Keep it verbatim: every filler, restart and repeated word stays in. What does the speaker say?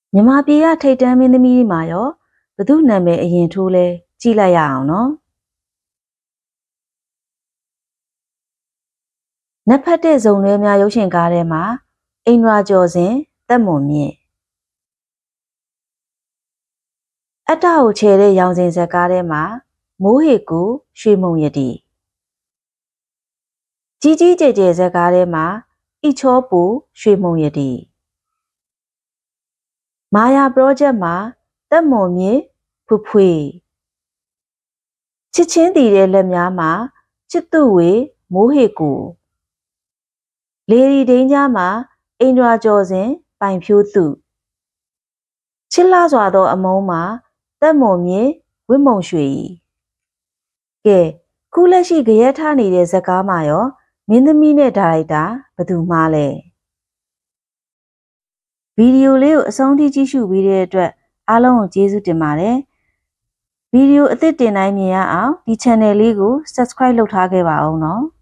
မြန်မာပြည်ကထိပ်တန်းမင်းသမီးတွေမှာရောဘသူနာမည်အရင်ထိုးလဲကြည့်လိုက်ရအောင်နော်နက်ဖတ်တဲ့ဇုံတွဲများရုပ်ရှင်ကားထဲမှာအိန္ဒြာကျော်စင်သက်မွန်မြင့်အတ္တကိုချဲတဲ့ရောင်စင်ဇက်ကားထဲမှာမိုးဟေကူရွှေမုံရတီကြီးကြီးကျယ်ကျယ်ဇက်ကားထဲမှာအီချောပူရွှေမုံရတီမာယာပရောဂျက်မှာသက်မွန်မြင့်ဖွဖွေချစ်ချင်းတည်တဲ့လက်များမှာချစ်သူဝေမိုးဟေကူလေဒီဒိန်းကြားမှာအိန္ဒြာကျော်စင်ပိုင်ဖြိုးသူချစ်လှစွာသောအမုန်းမှာသက်မွန်မြင့်ဝစ်မုံရွှေကဲခုလက်ရှိကြရက်ထားနေတဲ့ဇက်ကားမှာရောမင်းသမီးနဲ့ဒါရိုက်တာဘယ်သူမှားလဲဗီဒီယိုလေးကိုအဆုံးထိကြည့်ရှုပြီးတဲ့အတွက်အားလုံးကိုကျေးဇူးတင်ပါတယ်ဗီဒီယိုအသစ်တင်တိုင်းမြင်ရအောင်ဒီ channel လေးကို subscribe လုပ်ထားခဲ့ပါဦးနော်